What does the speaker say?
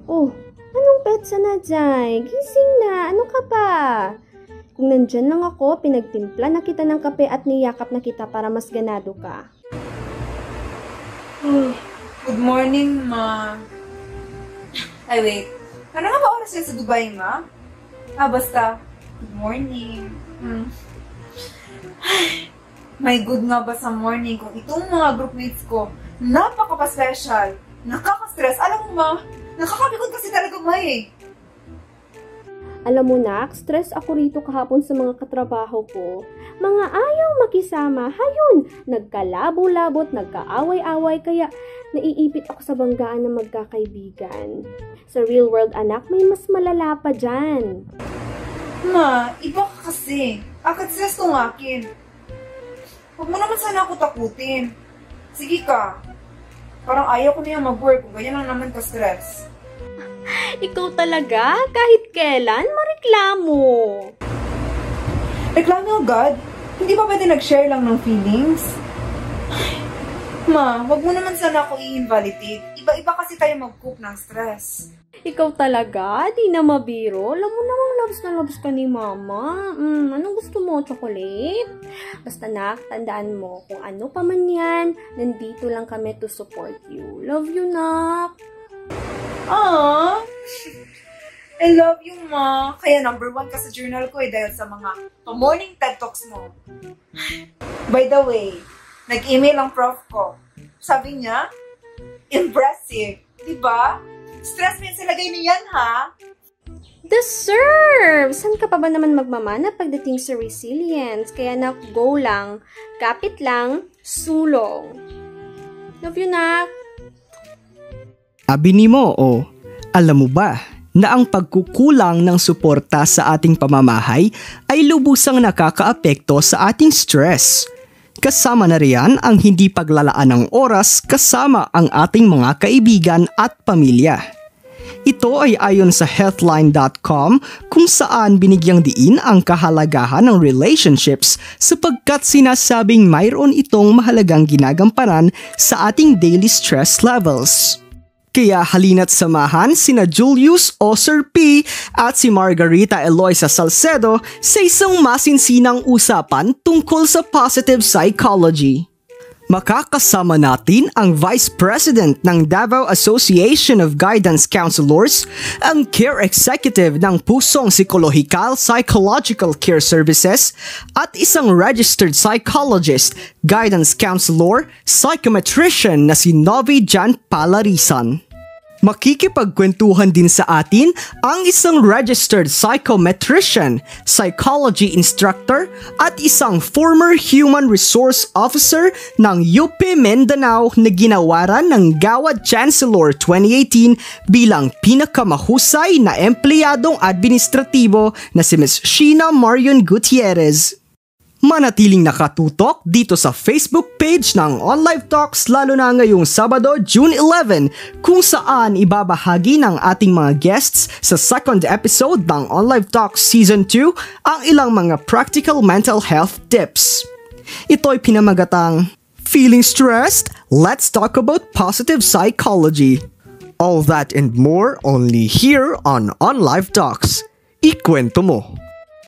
Oh, anong petsa na dyan? Gising na, ano ka pa? Kung nandyan lang ako, pinagtimpla na kita ng kape at niyakap na kita para mas ganado ka. Good morning, ma. Ay, wait. Ano nga ba oras yan sa Dubai, ma? Basta. Good morning. Ay, may good nga ba sa morning kung itong mga groupmates ko, napaka-special, nakaka-stress. Alam mo, ma, nakakapikot kasi talaga, ma, eh. Alam mo, nak, stress ako rito kahapon sa mga katrabaho ko. Mga ayaw makisama, hayun, nagkalabo-labot, nagkaaway-away, kaya naiipit ako sa banggaan ng magkakaibigan. Sa real world, anak, may mas malala pa dyan. Ma, iba ka kasi. Akit stress tong akin. Huwag mo naman sana ako takutin. Sige ka. Parang ayaw ko na yung mag-work kung ganyan lang naman ka-stress. Ikaw talaga, kahit kailan, mareklamo. Reklamo agad? Hindi ba pwede nag-share lang ng feelings? Ma, wag mo naman sana ako i-invalidate. Iba-iba kasi tayo mag-cope ng stress. Ikaw talaga, di na mabiro. Alam mo namang loves na loves ka ni mama. Anong gusto mo, chocolate? Basta nak, tandaan mo, kung ano pa man yan, nandito lang kami to support you. Love you, nak. Aww! I love you, ma. Kaya number 1 ka sa journal ko dahil sa mga morning TED Talks mo. By the way, nag-email ang prof ko. Sabi niya, impressive. Diba? Stress mo yung silagay niyan, ha? Deserve! Saan ka pa ba naman magmamana pagdating sa resilience? Kaya nak, go lang. Kapit lang, sulong. Love you, nak. Abi ni mo, alam mo ba na ang pagkukulang ng suporta sa ating pamamahay ay lubusang nakakaapekto sa ating stress. Kasama na riyan ang hindi paglalaan ng oras kasama ang ating mga kaibigan at pamilya. Ito ay ayon sa healthline.com kung saan binigyang diin ang kahalagahan ng relationships sapagkat sinasabing mayroon itong mahalagang ginagampanan sa ating daily stress levels. Kaya halina't samahan sina Julius Oser P. at si Margarita Eloisa Salcedo sa isang masinsinang usapan tungkol sa positive psychology. Makakasama natin ang Vice President ng Davao Association of Guidance Counselors, ang Care Executive ng Pusong Psikolohikal Psychological Care Services, at isang Registered Psychologist, Guidance Counselor, Psychometrician na si Novi Jan Palarisan. Makikipagkwentuhan din sa atin ang isang registered psychometrician, psychology instructor at isang former human resource officer ng UP Mindanao na ginawaran ng Gawad Chancellor 2018 bilang pinakamahusay na empleyadong administratibo na si Ms. Sheena Marion Gutierrez. Manatiling nakatutok dito sa Facebook page ng OnLive Talks lalo na ngayong Sabado, June 11 kung saan ibabahagi ng ating mga guests sa second episode ng OnLive Talks Season 2 ang ilang mga practical mental health tips. Ito'y pinamagatang Feeling Stressed? Let's talk about positive psychology. All that and more only here on OnLive Talks. Ikwento mo.